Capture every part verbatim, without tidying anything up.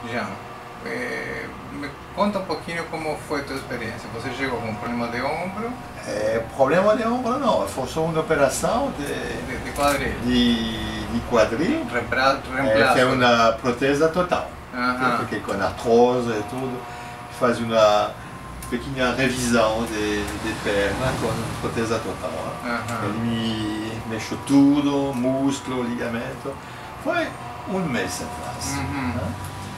Já. É, me conta um pouquinho como foi a tua experiência. Você chegou com um problema de ombro? É, problema de ombro não, foi só uma operação de, De, de quadril? de, de quadril. Reemplaço? É, é uma protese total. Uhum. Porque com artrose e tudo, faz uma pequena revisão de, de perna com protese total. Uhum. Ele me mexeu tudo, músculo, ligamento. Foi um mês atrás. Uhum. Né?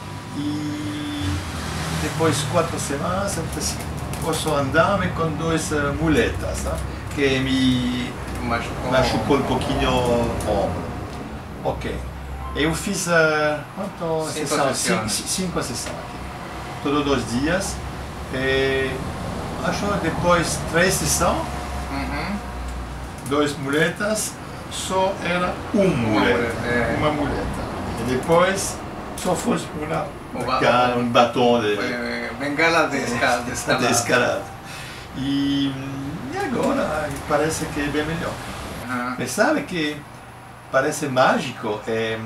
E depois quatro semanas eu pensei, posso andar com duas muletas, né? Que me Machucou. machucou um pouquinho o ombro. Ok. Eu fiz uh, quanto? Cinco sessões? sessões. Cinco, cinco sessões aqui. Todos os dias. E acho que depois três sessões, Uhum. duas muletas, só era uma muleta. muleta, é. Uma muleta. E depois só foi uma, O uma ba- um batom de, Foi bengala de escala. De escalada. de escalada. E, e agora parece que é bem melhor. Uhum. Mas sabe que parece mágico é,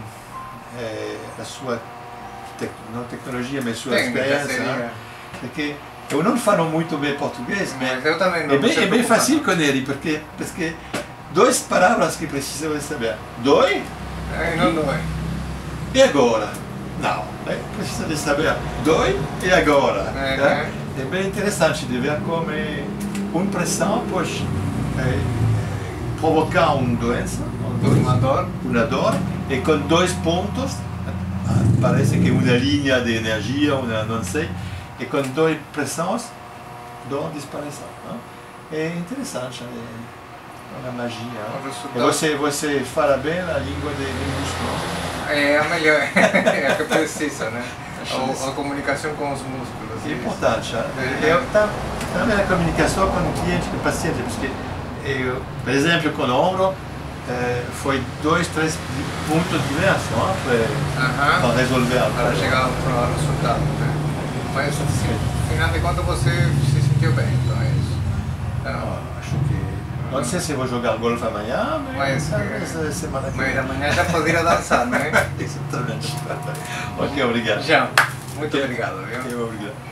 é a sua tec, não tecnologia, mas sua Técnica experiência. seria. Né? Porque eu não falo muito bem português, mas Mas eu também não. é bem, não é bem sei fácil preocupar. com ele, porque, porque duas palavras que precisam saber. Dói É, não dói. e agora. Não, né? Precisa de saber dói e agora. É, Tá? é. É bem interessante de ver como uma pressão pode é, provocar uma doença, Uma dor. uma dor, e com dois pontos, parece que uma linha de energia, uma, não sei, e com duas pressões, dor desapareceu. Não? É interessante, é uma magia. O E resultado- você, você fala bem a língua de músculo. É a melhor, é a que precisa, né? Acho A, isso. a comunicação com os músculos. É isso. importante. Né? É. Eu tá, também a comunicação com o cliente, com o paciente, porque eu, por exemplo, com o ombro, eh, foi dois, três pontos diversos né? para, Aham. para resolver a Para chegar ao resultado, né? Mas, assim, afinal de contas, você se sentiu bem, então é isso. Então, Ah, acho que. Não sei se vou jogar golfe amanhã, mas, Mas, talvez é, eh, semana que mas amanhã já poderia dançar, né? Exatamente. Ok, obrigado. Já. Muito obrigado, viu? Eu, obrigado.